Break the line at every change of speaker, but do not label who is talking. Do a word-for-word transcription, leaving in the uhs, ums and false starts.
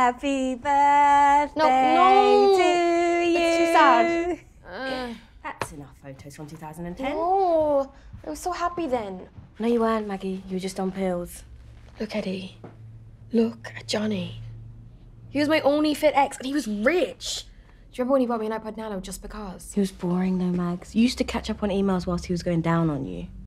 Happy birthday
No, no.
to you.
It's too sad. Uh,
That's enough photos from two thousand ten.
no, I was so happy then.
No, you weren't, Maggie. You were just on pills.
Look, Eddie. Look at Johnny. He was my only fit ex, and he was rich. Do you remember when he bought me an iPod Nano just because?
He was boring though, Mags. You used to catch up on emails whilst he was going down on you.